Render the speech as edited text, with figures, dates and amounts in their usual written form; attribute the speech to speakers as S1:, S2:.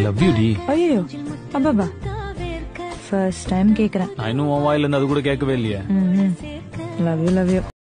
S1: Love you D.
S2: ஐயோ அப்பா first time கேக்குறேன்.
S1: நான் இன்னும் உன் வாயில இருந்து அது கூட கேட்கவே இல்லையே.
S2: Love you